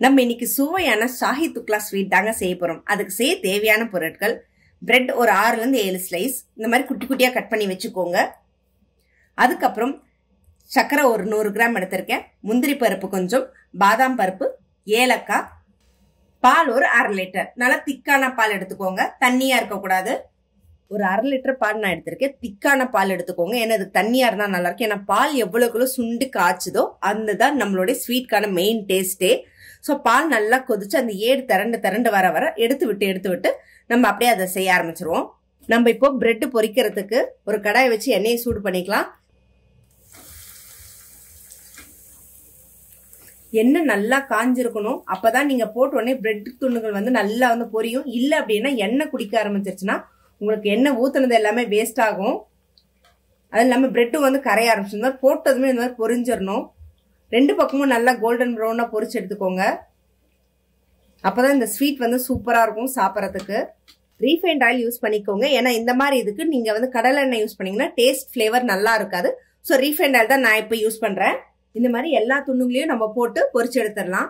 நம்ம இன்னைக்கு சுவையான ஷாஹி துக்லா ஸ்வீட் தாங்க செய்ய போறோம். அதுக்கு செய்ய தேவையான பொருட்கள் பிரெட் ஒரு 6 ல இருந்து 7 ஸ்லைஸ் இந்த மாதிரி குட்டி குட்டியா கட் பண்ணி வச்சுக்கோங்க. அதுக்கப்புறம் சக்கரை ஒரு 100 கிராம் எடுத்திருக்கேன், முந்திரி பருப்பு கொஞ்சம், பாதாம் பருப்பு, ஏலக்காய், பால் ஒரு 1/2 லிட்டர். நல்லா திக்கான பால் எடுத்துக்கோங்க, தண்ணியா இருக்கக்கூடாது. ஒரு 1/2 லிட்டர் பால் நான் எடுத்திருக்கேன். திக்கான பால் எடுத்துக்கோங்க, ஏன்னா அது தண்ணியா இருந்தா நல்லா இருக்கும். ஏன்னா பால் எவ்வளவுக்குள்ள சுண்டு காய்ச்சுதோ அந்த தான் நம்மளுடைய ஸ்வீட்கான மெயின் டேஸ்டே. ஸோ பால் நல்லா கொதிச்சு அந்த ஏடு திரண்டு வர வர எடுத்து விட்டு நம்ம அப்படியே அதை செய்ய ஆரம்பிச்சிருவோம். நம்ம இப்போ பிரெட் பொரிக்கிறதுக்கு ஒரு கடாயை வச்சு எண்ணெயை சூடு பண்ணிக்கலாம். எண்ணெய் நல்லா காஞ்சிருக்கணும், அப்பதான் நீங்க போட்ட உடனே பிரெட் துண்டுகள் வந்து நல்லா வந்து பொரியும். இல்லை அப்படின்னா எண்ணெய் குடிக்க ஆரம்பிச்சிருச்சுன்னா உங்களுக்கு எண்ணெய் ஊத்துனது எல்லாமே வேஸ்ட் ஆகும். அது இல்லாம பிரெட்டும் வந்து கரைய ஆரம்பிச்சு. இந்த மாதிரி போட்டதுமே இந்த மாதிரி பொரிஞ்சிடணும். 2 பக்கமும் நல்லா கோல்டன் ப்ரௌனா பொரிச்சு எடுத்துக்கோங்க. அப்பதான் இந்த ஸ்வீட் வந்து சூப்பரா இருக்கும் சாப்பிட்றதுக்கு. ரீஃபைண்ட் ஆயில் யூஸ் பண்ணிக்கோங்க, ஏன்னா இந்த மாதிரி இதுக்கு நீங்க வந்து கடலை எண்ணெய் யூஸ் பண்ணீங்கன்னா டேஸ்ட் ஃபிளேவர் நல்லா இருக்காது. ஸோ ரீஃபைண்ட் ஆயில் தான் நான் இப்போ யூஸ் பண்றேன். இந்த மாதிரி எல்லா துண்டுகளையும் நம்ம போட்டு பொரிச்சு எடுத்துடலாம்.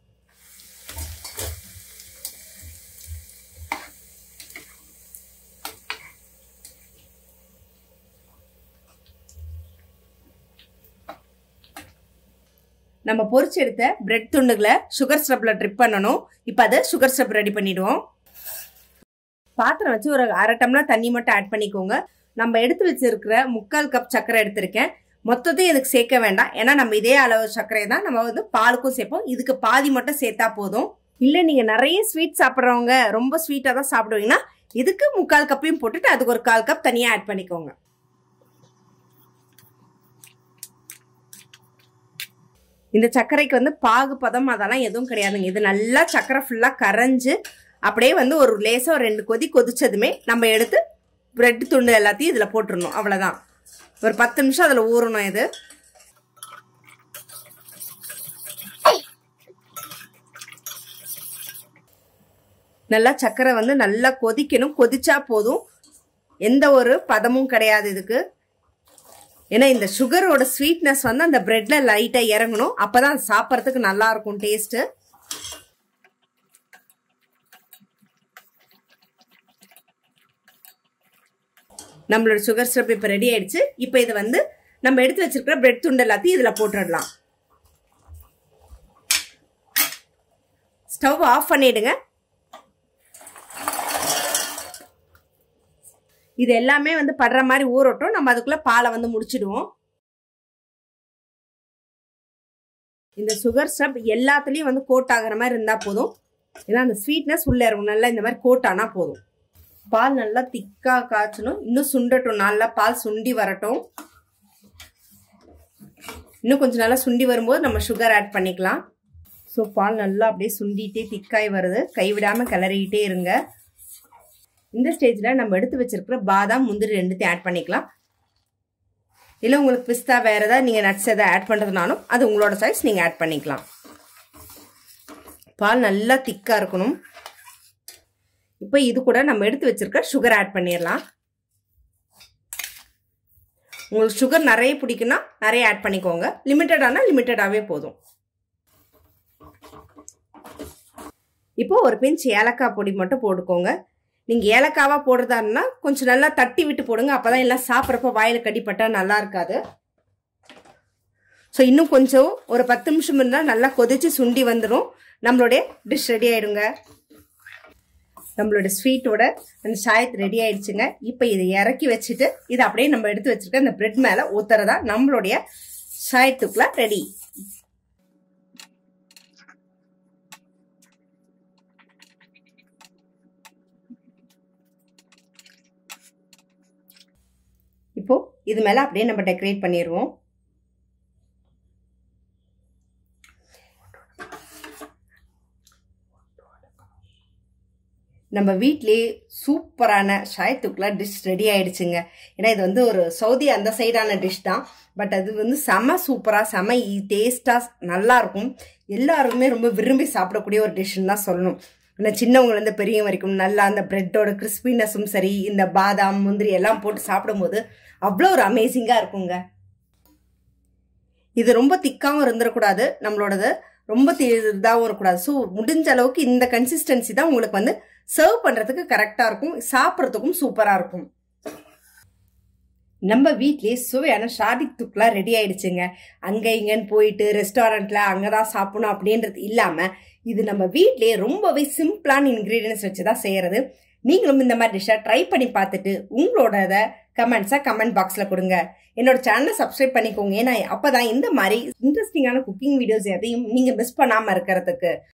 நம்ம பொரிச்சு எடுத்த பிரெட் துண்டுகளை சுகர் சிரப்ல ட்ரிப் பண்ணணும். இப்போ அதை சுகர் சிரப் ரெடி பண்ணிடுவோம். பாத்திரம் வச்சு ஒரு 1/2 டம்ளர் தண்ணி மட்டும் ஆட் பண்ணிக்கோங்க. நம்ம எடுத்து வச்சிருக்கிற 3/4 கப் சர்க்கரை எடுத்திருக்கேன். மொத்தத்தையும் இதுக்கு சேர்க்க வேண்டாம், ஏன்னா நம்ம இதே அளவு சர்க்கரை தான் நம்ம வந்து பாலுக்கும் சேர்ப்போம். இதுக்கு பாதி மட்டும் சேர்த்தா போதும். இல்லை நீங்க நிறைய ஸ்வீட் சாப்பிட்றவங்க, ரொம்ப ஸ்வீட்டா தான் சாப்பிடுவீங்கன்னா இதுக்கு 3/4 கப்பையும் போட்டுட்டு அதுக்கு ஒரு 1/4 கப் தனியா ஆட் பண்ணிக்கோங்க. இந்த சர்க்கரைக்கு வந்து பாகு பதம் அதெல்லாம் எதுவும் கிடையாதுங்க. இது நல்லா சர்க்கரை ஃபுல்லா கரைஞ்சு அப்படியே வந்து ஒரு லேசா 2 கொதி கொதிச்சதுமே நம்ம எடுத்து பிரெட் துண்டு எல்லாத்தையும் இதுல போட்டுடணும். அவ்வளவுதான். ஒரு 10 நிமிஷம் அதுல ஊறணும். இது நல்லா சர்க்கரை வந்து நல்லா கொதிக்கணும். கொதிச்சா போதும், எந்த ஒரு பதமும் கிடையாது இதுக்கு. ஏன்னா இந்த சுகரோட ஸ்வீட்னஸ் வந்து அந்த பிரெட்ல லைட்டா இறங்கணும், அப்பதான் சாப்பிட்றதுக்கு நல்லா இருக்கும் டேஸ்ட். நம்மளோட சுகர் சிரப் இப்ப ரெடி ஆயிடுச்சு. இப்ப இது வந்து நம்ம எடுத்து வச்சிருக்கிற பிரெட் துண்டு எல்லாத்தையும் இதுல போட்டுடலாம். ஸ்டவ் ஆஃப் பண்ணிடுங்க. இது எல்லாமே வந்து படுற மாதிரி ஊறட்டும். நம்ம அதுக்குள்ள பாலை வந்து முடிச்சிடுவோம். இந்த சுகர் சிரப் எல்லாத்துலயும் வந்து கோட் ஆகிற மாதிரி இருந்தா போதும், ஏன்னா அந்த ஸ்வீட்னஸ் உள்ள இருக்கும். நல்லா இந்த மாதிரி கோட் ஆனா போதும். பால் நல்லா திக்கா காய்ச்சணும். இன்னும் சுண்டட்டும், நல்லா பால் சுண்டி வரட்டும். இன்னும் கொஞ்சம் நல்லா சுண்டி வரும்போது நம்ம சுகர் ஆட் பண்ணிக்கலாம். ஸோ பால் நல்லா அப்படியே சுண்டிட்டே திக்காய் வருது. கைவிடாம கிளறிக்கிட்டே இருங்க. இந்த ஸ்டேஜ்ல நம்ம எடுத்து வச்சிருக்கிற பாதாம், முந்திரி 2த்தையும் ஆட் பண்ணிக்கலாம். இல்லை உங்களுக்கு பிஸ்தா வேற ஏதாவது நீங்க நட்ஸ் எதாவது ஆட் பண்றதுனாலும் அது உங்களோட சாய்ஸ், நீங்க ஆட் பண்ணிக்கலாம். பால் நல்லா திக்கா இருக்கணும். இப்போ இது கூட நம்ம எடுத்து வச்சிருக்க சுகர் ஆட் பண்ணிடலாம். உங்களுக்கு சுகர் நிறைய பிடிக்குன்னா நிறைய ஆட் பண்ணிக்கோங்க. லிமிட்டடானா லிமிட்டடாவே போதும். இப்போ ஒரு பிஞ்ச் ஏலக்காய் பொடி மட்டும் போட்டுக்கோங்க. நீங்க ஏலக்காவா போடுறதா இருந்தா கொஞ்சம் நல்லா தட்டி விட்டு போடுங்க, அப்பதான் எல்லாம் சாப்பிட்றப்ப வாயில கடிப்பட்டா நல்லா இருக்காது. ஸோ இன்னும் கொஞ்சம் ஒரு 10 நிமிஷம் இருந்தா நல்லா கொதிச்சு சுண்டி வந்துடும். நம்மளுடைய டிஷ் ரெடி ஆயிடுங்க. நம்மளோட ஸ்வீட்டோட அந்த சாயத்து ரெடி ஆயிடுச்சுங்க. இப்போ இதை இறக்கி வச்சுட்டு இதை அப்படியே நம்ம எடுத்து வச்சிருக்க இந்த பிரெட் மேல ஊத்துறதா நம்மளுடைய சாயத்துக்குள்ள ரெடி. இப்போ இது மேல அப்படியே நம்ம டெக்கரேட் பண்ணிடுவோம். நம்ம வீட்லயே சூப்பரான ஷாயத்துக்குள்ள டிஷ் ரெடி ஆயிடுச்சுங்க. ஏன்னா இது வந்து ஒரு சவுதி அந்த சைடான டிஷ் தான், பட் அது வந்து செம சூப்பரா செம டேஸ்டா நல்லா இருக்கும். எல்லாருமே ரொம்ப விரும்பி சாப்பிடக்கூடிய ஒரு டிஷ்ன்னு தான் சொல்லணும். ஏன்னா சின்னவங்கல இருந்து பெரியவங்க வரைக்கும் நல்லா அந்த பிரெட்டோட கிறிஸ்பினஸும் சரி, இந்த பாதாம் முந்திரி எல்லாம் போட்டு சாப்பிடும்போது அவ்வளோ ஒரு அமேசிங்கா இருக்குங்க. இது ரொம்ப திக்காவும் இருந்துடக்கூடாது, நம்மளோடது ரொம்ப இதாகவும் இருக்கக்கூடாது. ஸோ முடிஞ்ச அளவுக்கு இந்த கன்சிஸ்டன்சி தான் உங்களுக்கு வந்து சர்வ் பண்றதுக்கு கரெக்டா இருக்கும், சாப்பிட்றதுக்கும் சூப்பரா இருக்கும். நம்ம வீட்லயே சுவையான ஷாதிக் துக்லாம் ரெடி ஆயிடுச்சுங்க. அங்க இங்கன்னு போயிட்டு ரெஸ்டாரண்ட்ல அங்கதான் சாப்பிடணும் அப்படின்றது இல்லாம இது நம்ம வீட்லயே ரொம்பவே சிம்பிளான இன்கிரீடியன்ஸ் வச்சுதான் செய்யறது. நீங்களும் இந்த மாதிரி டிஷ்ஷை ட்ரை பண்ணி பார்த்துட்டு உங்களோட கமெண்ட்ஸை கமெண்ட் பாக்ஸ்ல கொடுங்க. என்னோட சேனலை சப்ஸ்கிரைப் பண்ணிக்கோங்க. ஏன்னா அப்பதான் இந்த மாதிரி இன்ட்ரெஸ்டிங்கான குக்கிங் வீடியோஸ் எதையும் நீங்க மிஸ் பண்ணாம இருக்கிறதுக்கு.